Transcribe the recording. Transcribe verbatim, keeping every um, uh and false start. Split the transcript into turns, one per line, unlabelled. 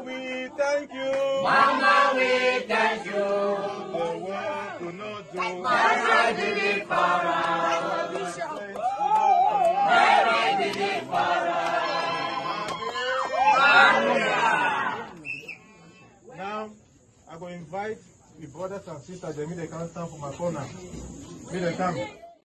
we thank you.
Mama, we thank you.
The world could not do.
Mama did it for us. Mary did it for us.
Now, I go invite the brothers and sisters. They meet the can stand for my corner. Meet the come.